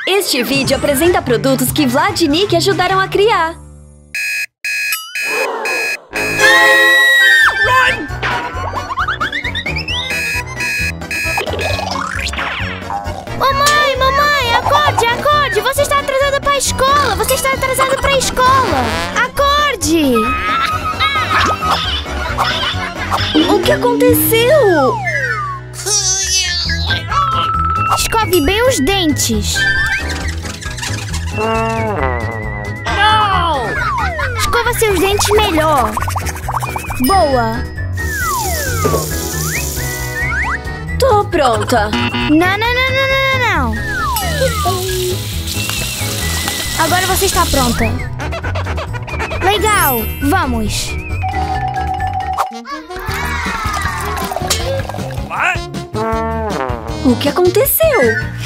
Este vídeo apresenta produtos que Vlad e Nick ajudaram a criar. Mamãe, acorde! Você está atrasada para a escola! Acorde! O que aconteceu? Escove bem os dentes. Escova seus dentes melhor. Boa! Tô pronta. Não. Agora você está pronta. Legal, vamos. O que aconteceu?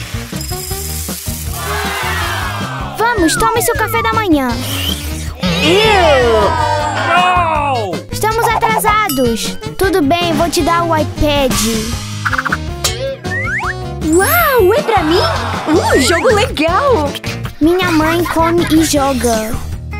Vamos, tome seu café da manhã. Estamos atrasados. Tudo bem, vou te dar o iPad. Uau, é pra mim? Jogo legal! Minha mãe come e joga.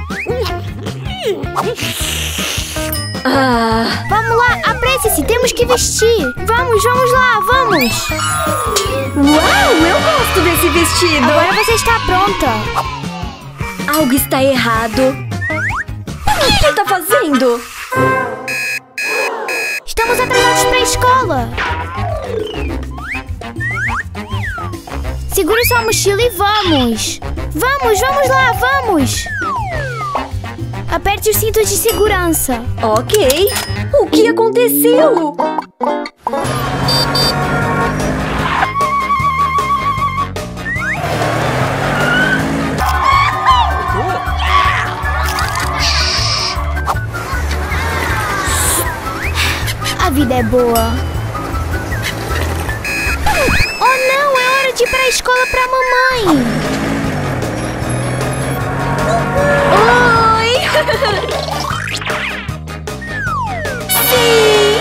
Vamos lá, apresse-se, temos que vestir. Vamos lá, vamos. Uau, eu gosto desse vestido. Agora você está pronta. Algo está errado. O que ele tá fazendo? Estamos atrasados para a escola. Segure sua mochila e vamos. Vamos lá, vamos. Aperte os cintos de segurança. Ok. O que aconteceu? A vida é boa. Oh não, é hora de ir para a escola para a mamãe. Oi! Sim!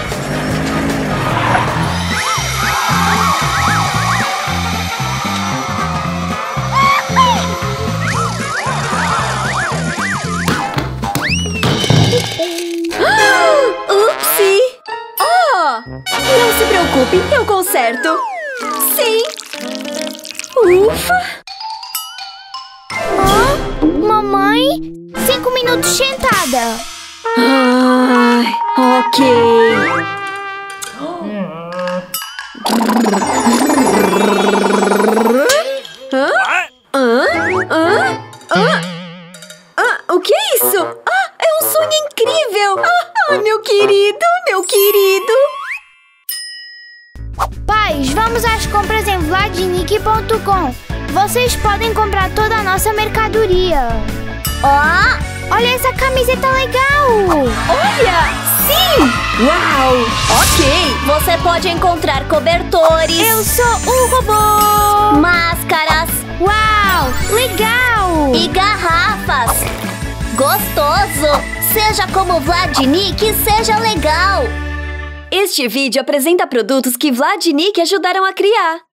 Upsi! Não se preocupe, eu conserto. Sim! Ufa! Mamãe, 5 minutos sentada. Ok. O que é isso? É um sonho incrível! Meu querido! Pais, vamos às compras em vladnick.com. Vocês podem comprar toda a nossa mercadoria. Olha essa camiseta legal! Olha! Sim! Uau! Ok! Você pode encontrar cobertores. Eu sou um robô! Máscaras. Uau! Legal! E garrafas. Gostoso! Seja como Vlad e Nick, seja legal! Este vídeo apresenta produtos que Vlad e Nick ajudaram a criar.